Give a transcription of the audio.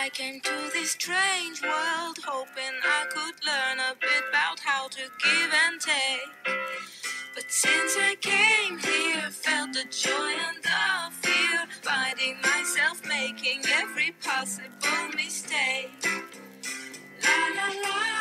I came to this strange world hoping I could learn a bit about how to give and take. But since I came here, felt the joy and the fear, finding myself making every possible mistake. La la la.